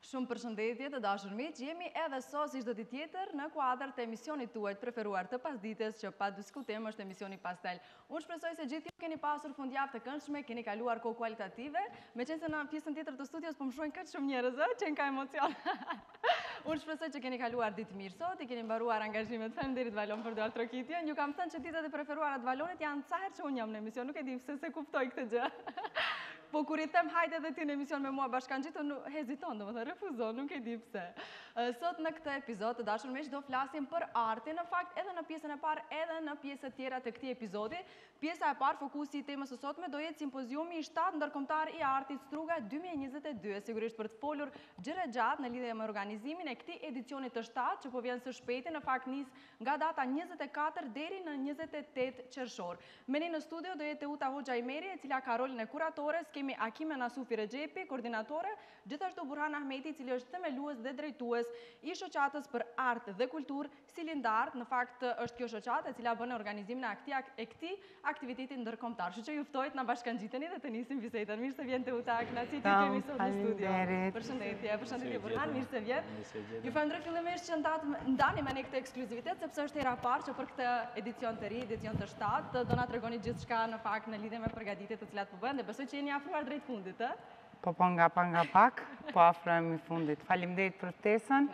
Shumë përshëndetje të dashur miq, jemi edhe sot si çdo ditë tjetër në kuadër të emisionit tuaj të preferuar të pasdites që pa diskutim është emisioni Pastel. Unë shpresoj se gjithë ju keni pasur fundjavë të këndshme, keni kaluar kohë kualitative, meqense në pjesën tjetër të studios po më shohin kaq shumë njerëz, që ka emocion. Unë shpresoj që keni kaluar ditë mirë sot, i keni mbaruar angazhimet. Faleminderit Valon për duart trokitjen. Ju kam thënë që ditët e preferuara të Valonit janë ca herë që unë jam në emision, nuk e di pse se kuptoj këtë gjë. Po kur i them hajde edhe ti në emision me mua bashkangjitur, heziton, domethënë refuzon, nuk e di pse. Sot në këtë episod të dashur miq do flasim për artin, në fakt edhe në pjesën e parë, edhe në pjesët tjera të këtij episodi. Pjesa e parë, fokusi i temës së sotme do jetë simpoziumi i 7 ndërkombëtar i artit Struga 2022, sigurisht për të folur gjëra gjatë në lidhje me organizimin e këtij edicioni të 7 që po vjen së shpejti, në fakt nis nga data 24 deri në 28 qershor. Me ne në studio do jetë Uta Hoxha Imeri, e cila ka rolin e kuratores, kemi Akime Nasufi Rexhepi, koordinatore, gjithashtu Burhan Ahmeti, i cili është themelues dhe drejtues i shoqatës për art dhe kulturë Silindart. Në fakt është kjo shoqatë e cila bën organizimin e këtij aktiviteti ndërkombëtar. Kështu që ju ftohet na bashkangjiteni dhe të nisim bisedën. Mirë se vjen te Uta, kënaqësi të kemi sot në studio. Përshëndetje, përshëndetje Burhan, mirë se vjen. Ju falenderoj fillimisht që ndani me ne këtë ekskluzivitet, sepse është hera parë që për këtë edicion të ri, edicion të 7, do na tregoni gjithçka në fakt në lidhje me përgatitjet të cilat po bëhen dhe besoj që jeni afruar drejt fundit, ë? Po nga pak, po afrohemi fundit. Faleminderit për ftesën.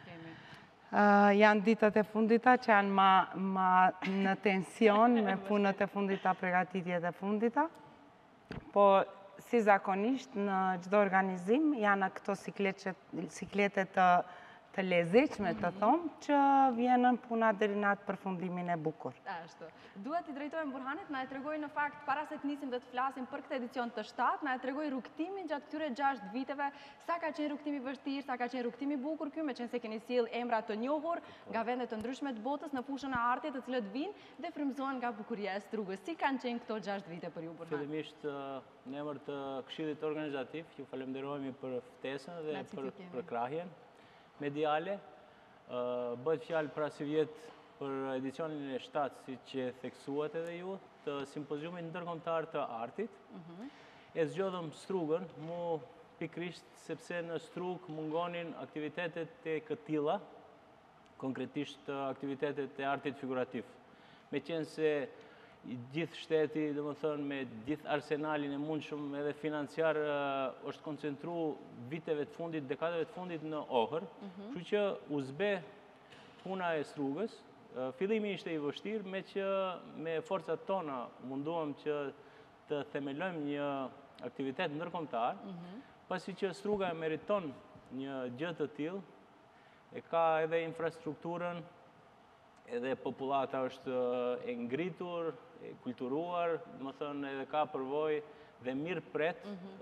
Janë ditët e fundita që janë ma në tension me punët e fundita, përgatitjet e fundita. Po si zakonisht në çdo organizim janë këto siklete të lezetshme të thomë që vjenën puna deri në atë përfundimin e bukur. Ashtu. Duhet i drejtojmë Burhanit, na e tregoj në fakt para se të nisim dhe të flasim për këtë edicion të 7, na e tregoj rrugtimin gjatë këtyre 6 viteve, sa ka qenë rrugtimi vështirë, sa ka qenë rrugtimi bukur ky, meqense keni sjell emra të njohur nga vende të ndryshme të botës në fushën e artit, të cilët vinë dhe frymëzohen nga bukuria e Strugës. Si kanë qenë këto 6 vite për ju, Burhan? Fillimisht në emër të Këshillit Organizativ, ju falenderojmë për ftesën dhe për krahjen mediale. Bëhet fjalë pra si vjetë për edicionin e 7, si që theksuat edhe ju, të simpoziumit ndërkombëtar të artit. E zgjodhëm Strugën, mu pikrisht sepse në Strugë mungonin aktivitetet e këtilla, konkretisht aktivitetet e artit figurativ. Me qenë se gjithë shteti, dhe më thënë, me gjithë arsenalin e mundshëm edhe financiar është koncentru viteve të fundit, dekadeve të fundit në Ohër, kështu që u zbe puna e Strugës. Fillimi ishte i vështirë, me që me forcat tona munduam që të themelojmë një aktivitet ndërkombëtar, pasi që Struga meriton një gjë të tillë, e ka edhe infrastrukturën, edhe populata është e ngritur, e kulturuar, më thënë edhe ka përvojë dhe mirë pret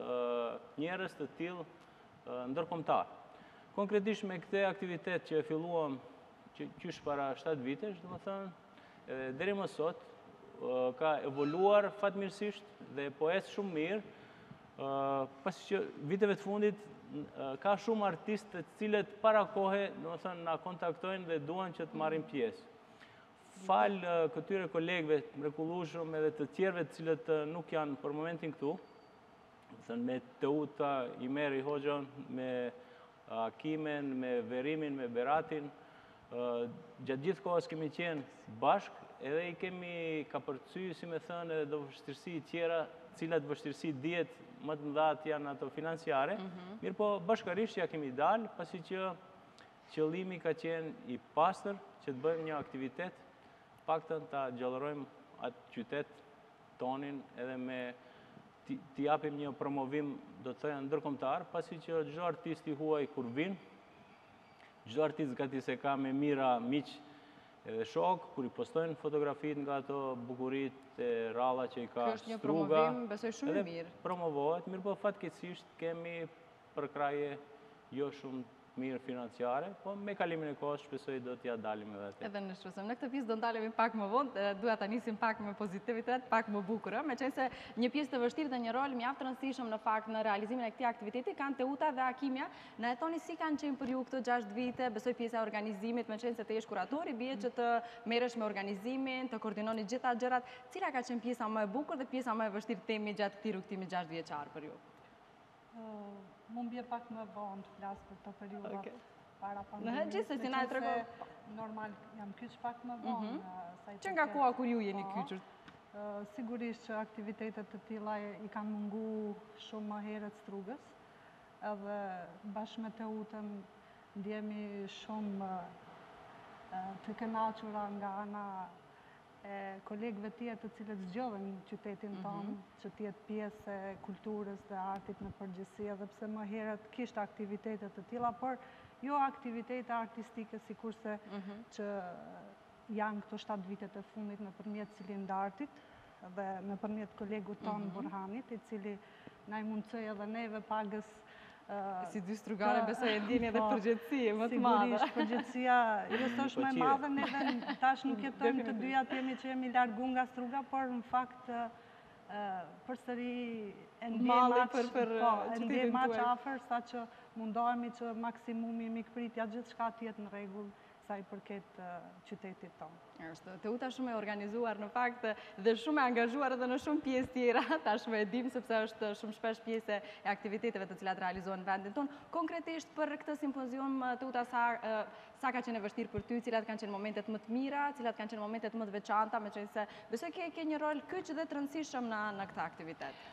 njerëz të tillë ndërkombëtar. Konkretisht me këtë aktivitet që e filluam qysh para 7 vitesh, dhe më thënë, edhe deri më sot, ka evoluar fatmirësisht dhe po ecë shumë mirë, pasi që viteve të fundit ka shumë artistë të cilët para kohe, dhe më thënë, na kontaktojnë dhe duan që të marrin pjesë. Falë këtyre kolegëve mrekullueshëm edhe të tjerëve të cilët nuk janë për momentin këtu, me Teuta, Imeri Hoxhën, me Akimen, me Verimin, me Beratin, gjatë gjithë kohës kemi qenë bashkë, edhe i kemi kapërcy, si me thënë, edhe do vështirësi tjera, cilat vështirësi dihet më të mëdha janë ato financiare, mirë po bashkarisht ja kemi dalë, pasi që qëllimi ka qenë i pastër që të bëjmë një aktivitet, paktën ta gjallërojmë atë qytet tonin edhe me t'i japim një promovim, do të thoya ndërkombëtar, pasi që çdo artist i huaj kur vin, çdo artist gati se ka me mira miq edhe shok, kur i postojnë fotografit nga ato bukuritë e ralla që i ka Struga. Kjo është një promovim, besoj shumë i mirë. Promovohet, mirë po fatkeqësisht kemi përkraje jo shumë mirë financiare, po me kalimin e kohës shpresoj do t'ja dalim edhe atë. Edhe në shpresojmë. Në këtë pjesë do ndalemi pak më vonë, duhet ta nisim pak me pozitivitet, pak më bukur, meqense një pjesë të vështirë dhe një rol mjaft të rëndësishëm në fakt në realizimin e këtij aktiviteti kanë Teuta dhe Akimja. Na e thoni si kanë qenë për ju këto 6 vite, besoj pjesa e organizimit, meqense të jesh kuratori, bie që të merresh me organizimin, të koordinoni gjitha gjërat, cila ka qenë pjesa më e bukur dhe pjesa më e vështirë themi gjatë këtij rrugtimi 6 vjeçar për ju? Mund bje pak më vonë të flasë për të periudat para Në gjithsesi na e tregon normal jam kyç pak më vonë. Që nga koha kur ju jeni kyçur? Sigurisht që aktivitetet të tilla i kanë mungu shumë më herët Strugës, edhe bashkë me Teutën ndjemi shumë të kënaqura nga ana e kolegëve tjerë të cilët zgjodhen qytetin tonë, që të jetë pjesë e kulturës dhe artit në përgjithësi, edhe pse më herët kishte aktivitete të tilla, por jo aktivitete artistike sikurse që janë këto 7 vitet e fundit nëpërmjet Cilindartit dhe nëpërmjet kolegut tonë Burhanit, i cili na i mundsoi edhe neve pagës si dy strugare besoj e ndjeni edhe përgjithësi më të madhe. Sigurisht, përgjithësia jo s'është më e madhe, neve tash nuk jetojmë të dyja të jemi që jemi largu nga Struga, por në fakt përsëri e ndjej maq afër, sa që mundohemi që maksimumi mikpritja gjithçka të jetë në rregull sa i përket qytetit tonë. Është Teuta shumë e organizuar në fakt dhe shumë e angazhuar edhe në shumë pjesë tjera, tashmë e dim sepse është shumë shpesh pjesë e aktiviteteve të cilat realizohen në vendin tonë. Konkretisht për këtë simpozium, Teuta, sa ka qenë e vështirë për ty, cilat kanë qenë momentet më të mira, cilat kanë qenë momentet më të veçanta, meqense besoj ke një rol kyç dhe të rëndësishëm në këtë aktivitet.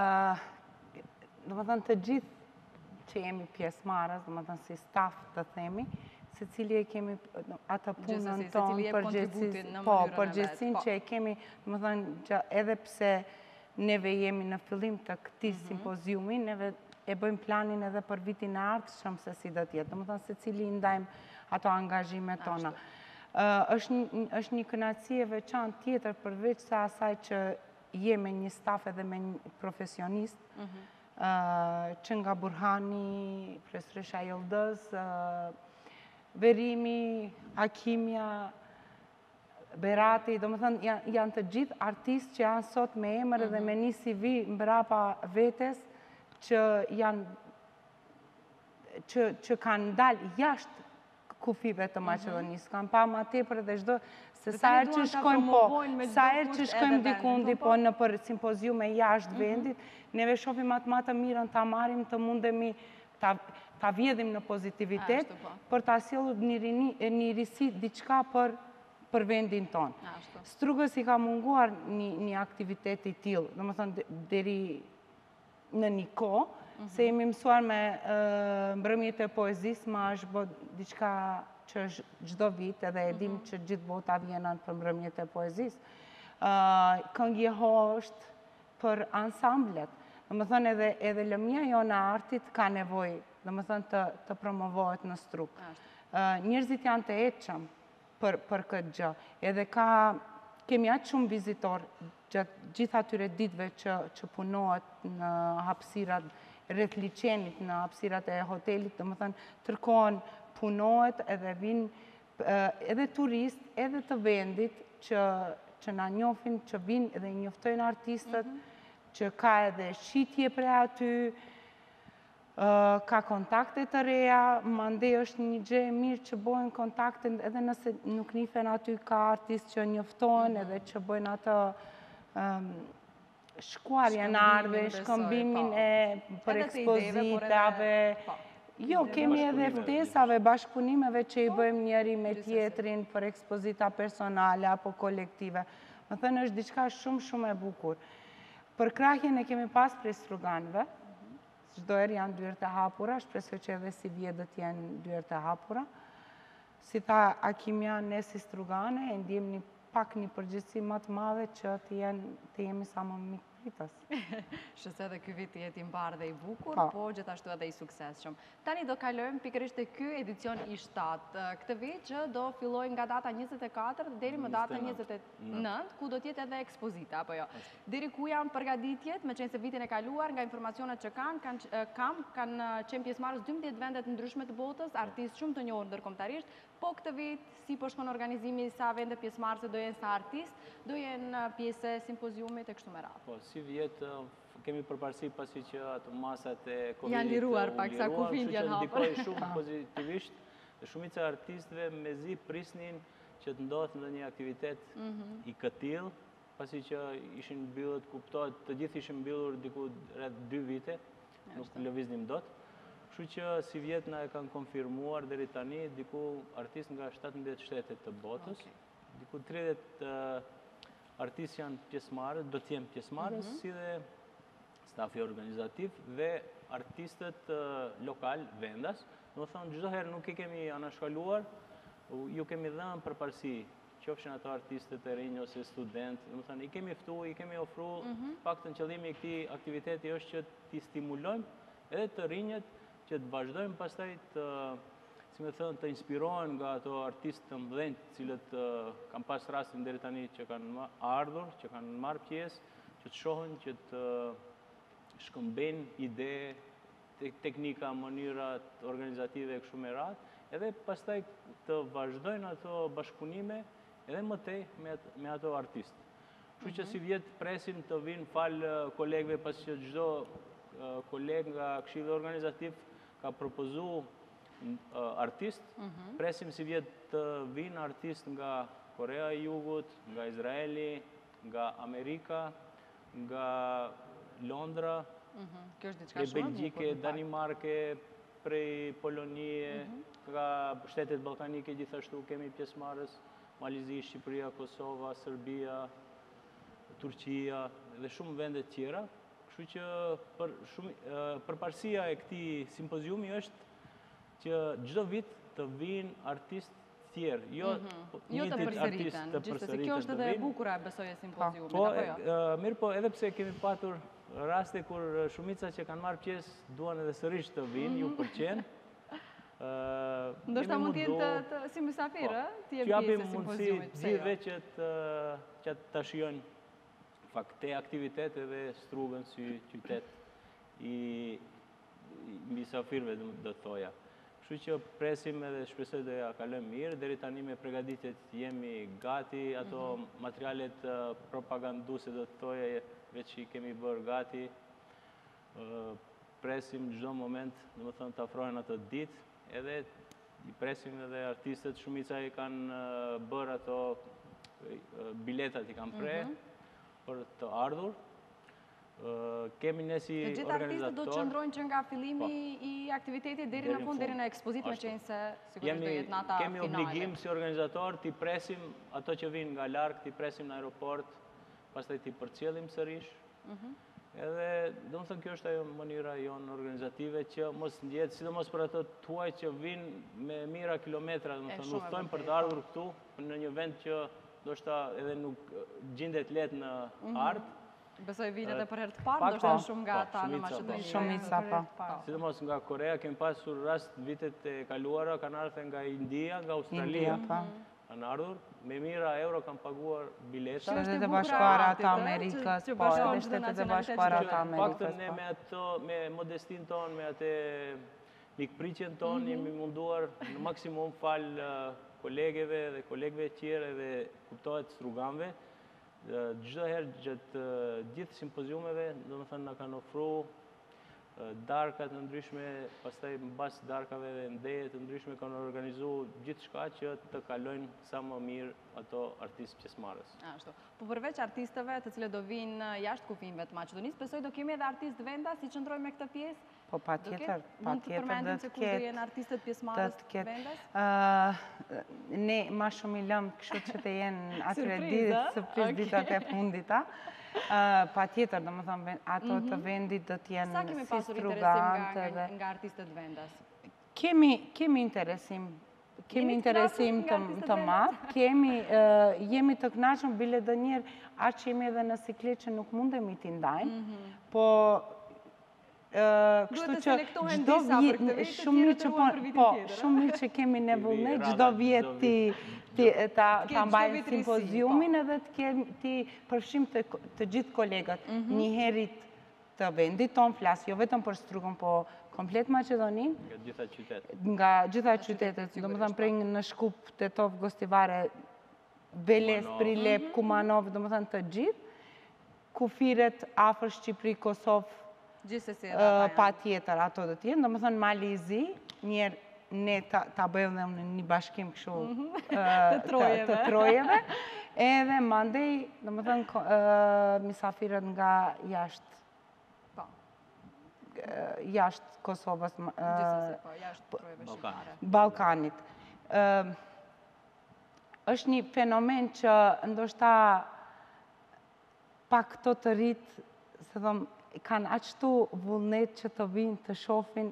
Domethënë të gjithë që jemi pjesëmarrës, domethënë si staf të themi, secili e kemi atë punën tonë, përgjithësinë që e kemi, domethënë edhe pse neve jemi në fillim të këtij simpoziumi, neve e bëjmë planin edhe për vitin e ardhshëm se si do të jetë. Domethënë secili i ndajmë ato angazhimet tona. Është një kënaqësi e veçantë tjetër përveç se asaj që jemi një staf edhe me një profesionist, që nga Burhani, Profesoresha Yıldız, Verimi, Akimja, Berati, do më thënë, janë të gjithë artistë që janë sot me emër dhe me një CV mbrapa vetes që që kanë dalë jashtë kufive të Maqedonisë. Kanë pa ma tepër dhe çdo se sa herë që shkojmë dikundi po në për simpoziume jashtë vendit, neve shohim atë më të mirën ta marrim, të mundemi ta vjedhim në pozitivitet për ta sjellur një risi diçka për vendin tonë. Strugës i ka munguar një aktivitet i tillë, domethënë deri në një kohë, se jemi mësuar me mbrëmjet e poezisë, ma është bë diçka që është çdo vit, edhe e dim që gjithë bota vjenën për mbrëmjet e poezisë. Këngjeho është për ansamblet. Domethënë edhe lëmia jone e artit ka nevojë, domethënë të promovohet në Strugë. Njerëzit janë të hetshëm për këtë gjë. Edhe kemi aq shumë vizitor gjatë gjithë atyre ditëve që punohet në hapësirat rreth liçenit, në hapësirat e hotelit, domethënë tërkohën punohet edhe vinë edhe turistë, edhe të vendit që na njohin, që vinë edhe njoftojnë artistët, që ka edhe shitje prej aty, ka kontakte të reja, mandej është një gjë e mirë që bojnë kontakte, edhe nëse nuk nifen aty ka artistë që njoftojnë edhe që bojnë atë shkuarje në ardhe, shkëmbimin për ekspozitave. Jo, kemi edhe ftesave, bashkëpunimeve që i bëjmë njëri me tjetrin për ekspozita personale apo kolektive. Më thënë është diçka shumë e bukur. Për krahjen e kemi pas prej struganëve, çdo herë janë dyert e hapura, shpresoj që edhe si vjedhët janë dyert e hapura. Si tha Akimja, ne si strugane e ndjejmë pak një përgjegjësi më të madhe që të jemi sa më mikpritës. Shpresoj edhe ky vit të jetë i mbarë dhe i bukur, po gjithashtu edhe i suksesshëm. Tani do kalojmë pikërisht te ky edicion i 7. Këtë vit që do fillojë nga data 24 deri më datën 29, ku do të jetë edhe ekspozita, apo jo. Deri ku janë përgatitjet, meqense vitin e kaluar nga informacionet që kanë qenë pjesëmarrës 12 vende të ndryshme të botës, artistë shumë të njohur ndërkombëtarisht, po këtë vit si po shkon organizimi, sa vende pjesëmarrëse do jenë, sa artistë do jenë pjesë e simpoziumit e kështu me radhë. Po, si vjetë kemi përparësi pasi që ato masat e Covidit janë liruar pak, sa kufit janë hapur. Ndikoi shumë pozitivisht dhe shumica e artistëve mezi prisnin që të ndodhte ndonjë aktivitet i këtill, pasi që ishin mbyllur, kuptohet, të gjithë ishin mbyllur diku rreth 2 vite, nuk lëviznim dot. Kështu që si vjet na e kanë konfirmuar deri tani diku artistë nga 17 shtete të botës. Diku 30 artistë janë pjesëmarrës, do të jenë pjesëmarrës, si dhe stafi organizativ dhe artistët lokal vendas. Do të thonë çdo herë nuk i kemi anashkaluar, ju kemi dhënë përparësi, qofshin ato artistët e rinj ose studentë, do të thonë i kemi ftuar, i kemi ofruar, paktën qëllimi i këtij aktiviteti është që t'i stimulojmë edhe të rinjët që të vazhdojmë pastaj të, si më thënë, të inspirohen nga ato artistë të mëdhenj, cilët kanë pas rastin deri tani që kanë ardhur, që kanë marrë pjesë, që të shohin, që të shkëmbejnë ide, teknika, mënyra organizative e kështu me radhë, edhe pastaj të vazhdojnë ato bashkëpunime edhe më tej me ato artistë. Kështu që si vjet presim të vinë falë kolegëve, pasi që çdo koleg nga Këshilli Organizativ ka propozu artist, presim si vjet të vinë artist nga Korea e Jugut, nga Izraeli, nga Amerika, nga Londra, prej Belgjike, Danimarke, prej Polonie, nga shtetet ballkanike gjithashtu kemi pjesëmarrës, Malizi, Shqipëria, Kosova, Serbia, Turqia dhe shumë vende tjera. Kështu që përparësia e këtij simpoziumi është që çdo vit të vinë artistë tjerë, jo të përsëriten. Gjithsesi kjo është edhe e bukur e besoj e simpoziumit, po apo jo? Mirë, po edhe pse kemi patur raste kur shumica që kanë marrë pjesë duan edhe sërish të vinë, ju pëlqen. Ndoshta mund të jenë si mysafirë, të jenë pjesë e simpoziumit. Gjithëve që ta shijojnë te aktivitete dhe Strugën si qytet i mysafirëve, do të thoja. Kështu që presim edhe shpresoj të ja kalojmë mirë, deri tani me përgatitjet jemi gati, ato materialet propaganduese, do të thoja, veç i kemi bërë gati. Presim çdo moment, domethënë të afrohen ato ditë, edhe i presim edhe artistët, shumica i kanë bërë ato biletat i kanë pre për të ardhur. Kemi ne si organizator... Gjithë artistët do të qëndrojnë që nga fillimi i aktivitetit deri në fund, deri në ekspozitë, me qenë se sigurisht do jetë nata finale. Kemi obligim si organizator t'i presim ato që vinë nga larg, t'i presim në aeroport, pastaj t'i përcjellim sërish. Edhe, do më thënë, kjo është ajo mënyra jonë organizative që mos ndjetë, sidomos për ato tuaj që vinë me mira kilometra, do më thënë, udhtojnë për të ardhur këtu, në një vend që do shta edhe nuk gjendet letë në artë. Besoj vinë edhe për herë të parë, do shta shumë nga ta në Maqedoni. Shumica, po. Sidomos nga Korea, kemi pasur rast vitet e kaluara, kanë ardhur nga India, nga Australia, kanë ardhur, me mira euro kanë paguar bileta. Shtetet e Bashkuara të Amerikës, po, edhe Shtetet e Bashkuara të Amerikës. Paktën ne me ato, me modestin tonë, me atë mikpritjen tonë, jemi munduar në maksimum falë kolegeve dhe kolegve tjere dhe kuptohet struganve. Çdo herë gjatë gjithë simpoziumeve, do të thënë na kanë ofruar darka të ndryshme, pastaj mbas darkave dhe ndeje të ndryshme kanë organizuar gjithçka që të kalojnë sa më mirë ato artistë pjesëmarrës. Ashtu. Po përveç artistëve të cilët do vinë jashtë kufive të Maqedonisë, besoj do kemi edhe artistë vendas si qëndrojmë me këtë pjesë? Po patjetër, mund të përmendim se kush do jenë artistët pjesëmarrës vendas? Ne ma shumë i lëmë kështu që të jenë atyre surprizë ditët e fundita. Patjetër, do më thëmë, ato të vendit do t'jenë si Sa kemi pasur interesim nga artistët vendas? Kemi interesim të madh, jemi të kënaqur bile do njerë, aq që jemi edhe në siklet që nuk mundemi t'i ndajmë, po kështu që gjdo vjet, shumë mirë që kemi ne vullne, gjdo vjet ta mbajnë simpoziumin edhe ti përfshim të gjithë kolegët, një herit të vendit tonë, flasë jo vetëm për Strugën, po komplet Maqedonin. Nga gjitha qytetet. Nga gjitha qytetet, do më thëmë prej në Shkup, Tetov, Gostivare, Veles, Prilep, Kumanov, do më thëmë të gjithë, kufiret afër Shqipëri, Kosovë, pa tjetër ato dhe tjenë, do më thënë Malizi, njerë ne ta bëjmë dhe në një bashkim këshu të trojeve, edhe mandej, do më thënë misafirët nga jashtë jashtë Kosovës, Gjithsesi, po, jashtë trojeve shqiptare. Ballkanit. Është një fenomen që ndoshta pak këto të rritë, se thëmë, kanë aqëtu vullnet që të vinë të shofin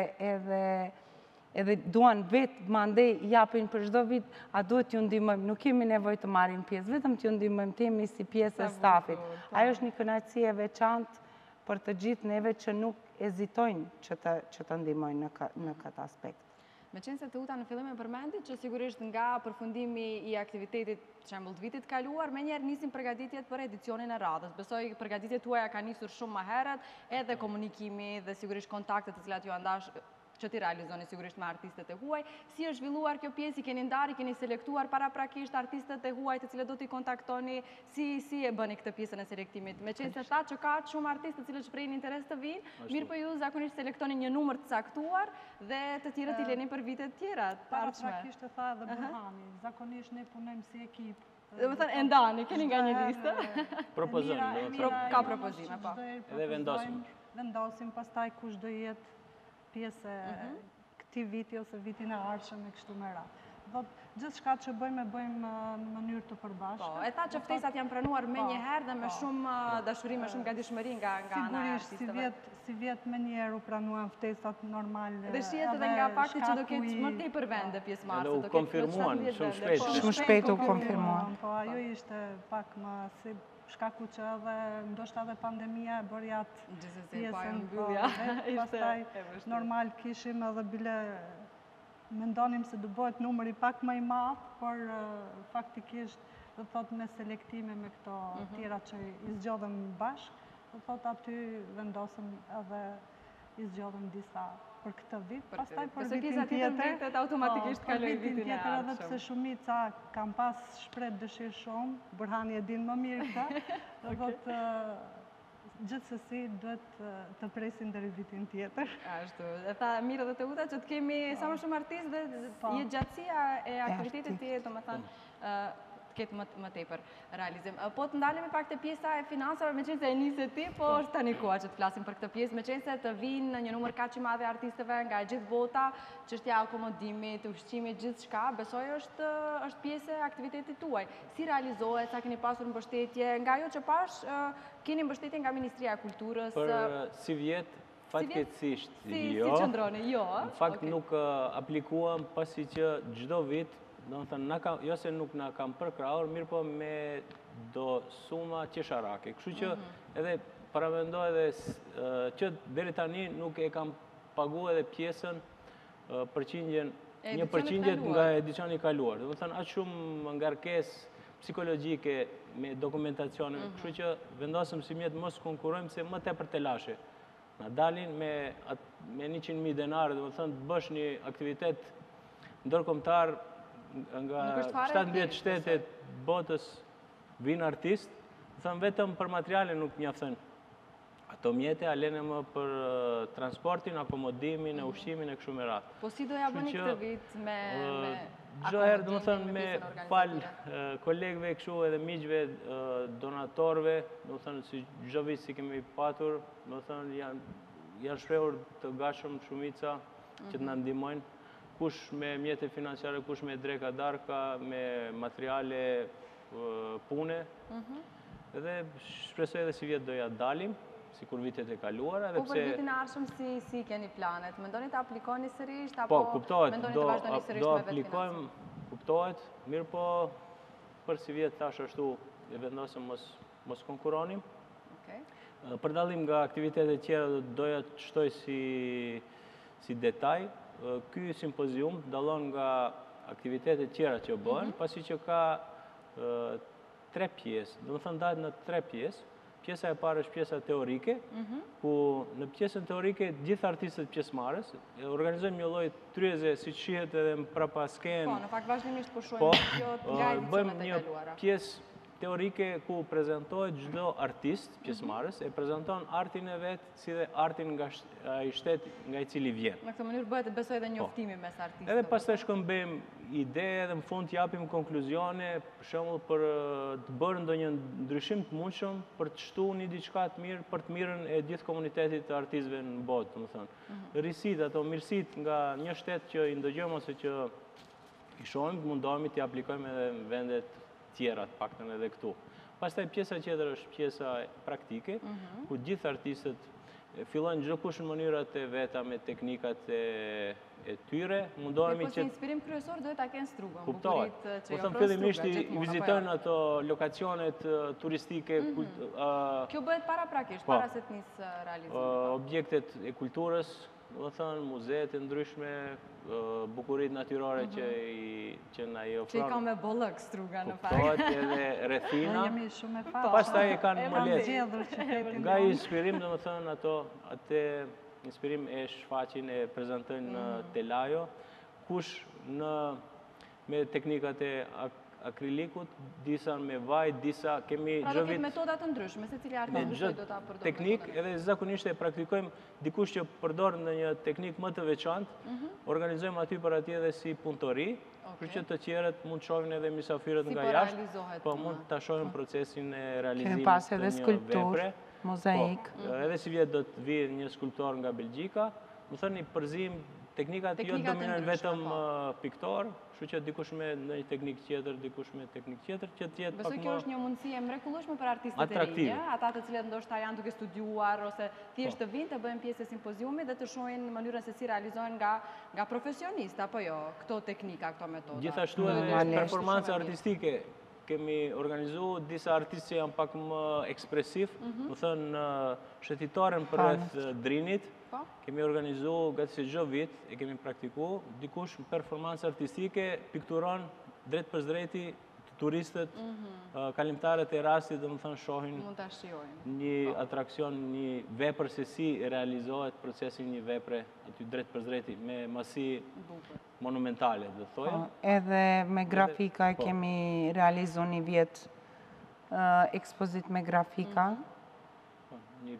edhe duan vetë mandej japin për çdo vit, a duhet t'ju ndihmojmë, nuk kemi nevojë të marrim pjesë, vetëm t'ju ndihmojmë temi si pjesë e stafit. Ajo është një kënaqësi e veçantë për të gjithë neve që nuk hezitojnë që të ndihmojnë në këtë aspekt. Me qenë se të uta në fillim e përmendit që sigurisht nga përfundimi i aktivitetit shembull të vitit kaluar, me njerë nisin përgatitjet për edicionin e radhës. Besoj përgatitjet tuaja ka nisur shumë më herët, edhe komunikimi dhe sigurisht kontaktet të cilat ju andash që ti realizoni sigurisht me artistët e huaj. Si është zhvilluar kjo pjesë, i keni ndarë, i keni selektuar paraprakisht artistët e huaj të cilët do t'i kontaktoni, si e bëni këtë pjesën e selektimit? Me qenë se tha që ka shumë artistë të cilët shprehin interes të vinë, mirë po ju zakonisht selektoni një numër të caktuar dhe të tjerët i leni për vitet tjera të ardhshme. Paraprakisht e tha edhe Burhani, zakonisht ne punojmë si ekip. Dhe më thënë, e ndani, keni nga një listë? Propozojmë. Ka propozime, po. Edhe vendosim. Vendosim, pastaj kush do jetë pjesë e këtij viti ose vitin e ardhshëm e kështu me radhë. Gjithë shka që bëjmë në mënyrë të përbashkët. Po, e tha që ftesat janë pranuar me njëherë dhe me shumë dashuri, me shumë gatishmëri nga ana e artistëve. Sigurisht, si vjetë me njerë u pranuan ftesat normal. Dhe shihet edhe nga fakti që do ketë më tepër vende pjesëmarrëse. Edhe u konfirmuan shumë shpejt. Shumë shpejt u konfirmuan. Po, ajo ishte pak më si shkaku që edhe ndoshta edhe pandemia e bëri atë pjesën. Pastaj normal kishim edhe bile mendonim se do bëhet numëri pak më i madh, por faktikisht do thot me selektime me këto tjera që i zgjodhem bashkë, do thot aty vendosëm edhe i zgjodhem disa për këtë vit, pastaj për vitin tjetër, automatikisht kaloj vitin e ardhshëm. Edhe pse shumica kam pas shpreh dëshirë shumë, Burhani e din më mirë këtë, do thot gjithsesi duhet të presin deri vitin tjetër. Ashtu, e tha mirë edhe të uta që të kemi sa më shumë artistë dhe jetë gjatësia e aktivitetit të do më thënë të ketë më tepër realizim. Po të ndalemi pak të pjesa e finansave, me qenë se e nisë ti, po është tani koha që të flasim për këtë pjesë, me qenë se të vinë një numër kaq i madh artistëve nga gjithë bota, çështja e akomodimit, ushqimit, gjithçka, besoj është pjesë e aktivitetit tuaj. Si realizohet, sa keni pasur mbështetje, nga ajo që pash keni mbështetje nga Ministria e Kulturës? Për si vjet, fatkeqësisht jo. Si qëndroni, jo? Në fakt nuk aplikuam pasi që çdo vit, do të thënë, jo se nuk na kam përkrahur, mirë po me do suma qesharake. Kështu që edhe paramendoj edhe që deri tani nuk e kam paguar edhe pjesën një përqindje nga edicioni i kaluar. Do të thënë, aq shumë ngarkesë psikologjike me dokumentacione, kështu që vendosëm si mjet mos konkurrojmë se më tepër telashe. Na dalin me 100.000 denarë, do të thënë, të bësh një aktivitet ndërkombëtar nga 17 shtetet botës vinë artist, thëmë vetëm për materiale nuk mjafton. Ato mjete alene më për transportin, akomodimin, e ushqimin e kështu me radhë. Po si doja bëni këtë vit me çdo herë, do të thënë, me fal kolegëve kështu edhe miqve, donatorëve, do të thënë si çdo vit si kemi patur, do të thënë janë shprehur të gatshëm shumica që të na ndihmojnë. Kush me mjete financiare, kush me dreka darka, me materiale pune. Edhe shpresoj edhe si vjetë doja dalim, si kur vitet e kaluara. Po për vitin e ardhshëm si keni planet? Mendoni të aplikoni sërish? Po, kuptohet, do aplikojmë, kuptohet, mirë po për si vjetë tash ashtu e vendosëm mos konkuronim. Për dalim nga aktivitetet tjera doja të shtoj si detaj. Ky simpozium dallon nga aktivitetet tjera që bëhen, pasi që ka 3 pjesë, do të thënë dahet në 3 pjesë. Pjesa e parë është pjesa teorike, ku në pjesën teorike gjithë artistët pjesëmarrës organizojmë një lloj tryeze, siç shihet edhe mbrapa sken. Po, në fakt vazhdimisht pushojmë kjo nga edicionet e kaluara. Bëjmë një pjesë teorike ku prezentohet çdo artist pjesëmarrës, e prezanton artin e vet si dhe artin nga ai shtet nga i cili vjen. Në këtë mënyrë bëhet besoj edhe njoftimi mes artistëve. Edhe pastaj shkëmbejmë ide dhe në fund japim konkluzione, për shembull për të bërë ndonjë ndryshim të mundshëm, për të shtuar një diçka të mirë për të mirën e gjithë komunitetit të artistëve në botë, domethënë. Risitë ato mirësitë nga një shtet që i ndëgjojmë ose që i shohim, mundohemi t'i aplikojmë edhe në vendet tjera, të paktën edhe këtu. Pastaj pjesa tjetër është pjesa praktike, ku gjithë artistët fillojnë çdo kush në mënyrat e veta me teknikat e tyre, mundohemi që inspirim kryesor duhet ta kenë Strugën. Kuptohet. Po thëmë fillimisht i vizitojnë ato lokacionet turistike. Kjo bëhet paraprakisht, para se të nisë realizimi. Objektet e kulturës, do thënë, muzeet e ndryshme, bukurit natyrore që na i ofron. Që i ka me bollëk Struga në fakt. Kuptohet edhe rrethina. Jemi shumë e fat. Pastaj e kanë më lehtë. Zgjedhur qytetin. Nga inspirim, domethënë atë inspirim e shfaqin e prezantojnë në telajo, kush me teknikat e akrilikut, disa me vaj, disa kemi pra do ketë metodat të ndryshme, se cili artist do ta përdorë. Teknik, edhe zakonisht e praktikojmë dikush që përdor në një teknik më të veçantë, organizojmë aty për atje edhe si punëtori, për që të tjerët mund të shohin edhe mysafirët nga jashtë, po mund të shohin procesin e realizimit të një vepre. Mozaik. Edhe si vjetë do të vijë një skulptor nga Belgjika, më thënë i përzim, teknikat jo dominojnë vetëm piktor, kështu që dikush me një teknik tjetër, dikush me teknik tjetër, që të jetë pak më... Besoj kjo është një mundësi e mrekullueshme për artistët e rinj, ata të cilët ndoshta janë duke studiuar ose thjesht të vinë të bëjnë pjesë e simpoziumit dhe të shohin në mënyrën se si realizohen nga profesionistë apo jo këto teknika, këto metoda. Gjithashtu edhe performanca artistike. Kemi organizu disa artistë që janë pak më ekspresiv, më thënë shëtitoren për rreth Drinit, kemi organizu gati se çdo vit, e kemi praktiku, dikush performancë artistike, pikturon drejt për drejti të turistët, kalimtarët e rastit, dhe më thënë shohin një atrakcion, një vepër se si realizohet procesin një vepre aty drejt për drejti, me masi monumentale, dhe thojë. Edhe me grafika kemi realizu një vjetë ekspozit me grafika. Një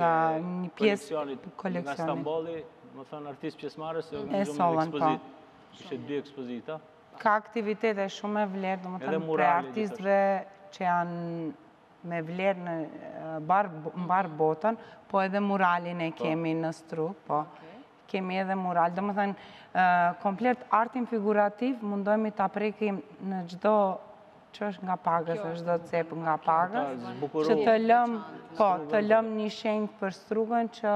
pjesë nga Stamboli, më thënë artist pjesëmarrës, e organizuar një ekspozit. Ishte 2 ekspozita. Ka aktivitete shumë e vlerë, do më thënë pre artistëve që janë me vlerë në barë botën, po edhe muralin e kemi në Strug, po. Kemi edhe mural, do më thënë, komplet artin figurativ mundojmë të aprekim në gjdo që është nga pagës, është gjdo cepë nga pagës, që të lëm një shenjë për Strugën që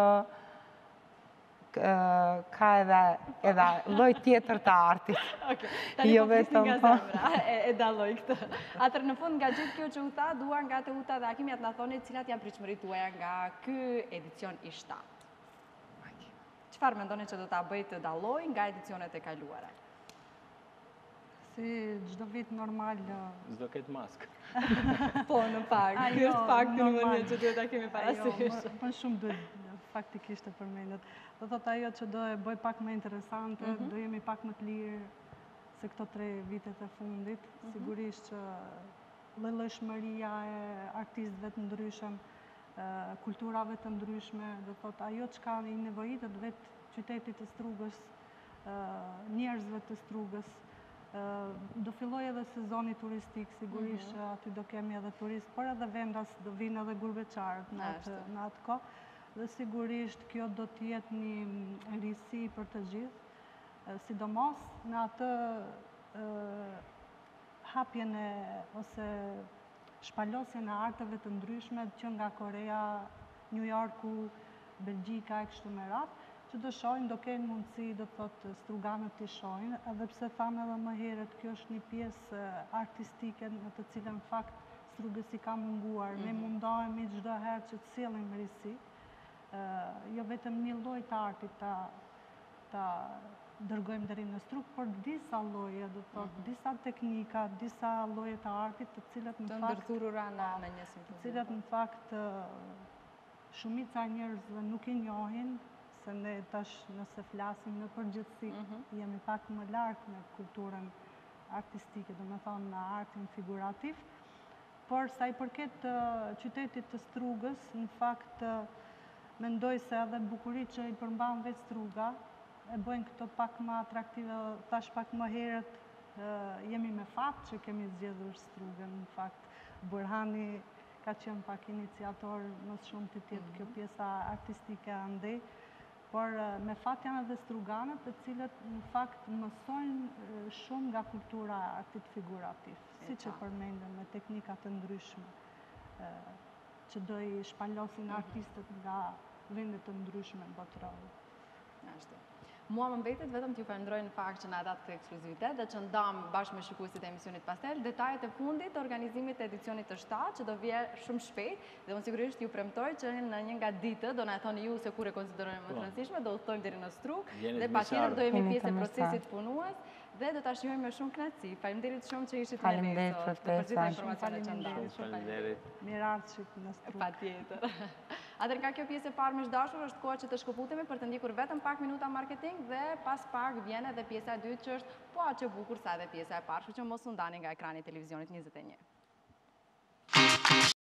ka edhe loj tjetër të artit. Tani po flisni nga zemra, e daloj këtë. Atër në fund nga gjithë kjo që u tha, dua nga të Uta dhe Akimi atë në thoni cilat janë pritshmëritë tuaja nga ky edicion i 7. Çfarë mendoni që do ta bëjë të dalloj nga edicionet e kaluara? Si çdo vit normal... S'do ketë maskë. Po, në fakt. Ky është fakti numër 1 që duhet ta kemi parasysh. Po shumë duhet faktikisht të përmendet. Do thotë ajo që do e bëj pak më interesante, do jemi pak më të lirë se këto 3 vitet e fundit. Sigurisht që lloj-llojshmëria e artistëve të ndryshëm, kulturave të ndryshme, do thotë ajo çka i nevojitet vetë qytetit të Strugës, njerëzve të Strugës. Do filloj edhe sezoni turistik, sigurisht që aty do kemi edhe turist, por edhe vendas do vinë edhe gurbeqarët në atë kohë. Dhe sigurisht kjo do t'jetë një risi për të gjithë, sidomos në atë hapjen ose shpalosjen e arteve të ndryshme që nga Korea, New Yorku, Belgjika e kështu me radhë, që do shohin, do kenë mundësi, do thotë struganët t'i shohin, edhe pse thamë edhe më herët, kjo është një pjesë artistike në të cilën fakt Strugës i ka munguar. Ne mundohemi çdo herë që të sjellim risi, jo vetëm një lloj të artit ta dërgojmë deri në Strugë, por disa lloje, do thotë, disa teknika, disa lloje të artit, të cilat në fakt shumica e njerëzve nuk i njohin, se ne tash nëse flasim në përgjithësi, jemi pak më lartë në kulturën artistike, do me thonë në artin figurativ, Por sa I përket qytetit të Strugës, në fakt mendoj se edhe bukuritë që I përmban vetë Struga e bëjnë këto pak më atraktive, thash pak më herët jemi me fat që kemi zgjedhur Strugën. Në fakt, Burhani ka qenë pak iniciator më shumë të tjetë kjo pjesa artistike andej, por me fat janë edhe struganët të cilët në fakt mësojnë shumë nga kultura artit figurativ, si që përmendëm me teknika të ndryshme, që do I shpalosin artistët nga vendet të ndryshme botërore. Mua më mbetet vetëm t'ju falenderoj në fakt që na datë këtë ekskluzivitet dhe që ndam bashkë me shikuesit e emisionit Pastel detajet e fundit të organizimit të edicionit të 7 që do vje shumë shpejt dhe unë sigurisht ju premtoj që në një nga ditë do na e thoni ju se kur e konsiderojmë më të rëndësishme, do udhtojmë deri në Strugë dhe patjetër do jemi pjesë e procesit punues dhe do ta shijojmë me shumë kënaqësi. Faleminderit shumë që ishit me ne sot. Faleminderit. Mirëardhshit në Strugë. Patjetër. Atër nga kjo pjesë e parë miq dashur është koha që të shkëputemi për të ndjekur vetëm pak minuta marketing dhe pas pak vjen edhe pjesa e dytë që është po aq e bukur sa edhe pjesa e parë, kështu që mos u ndani nga ekrani i televizionit 21.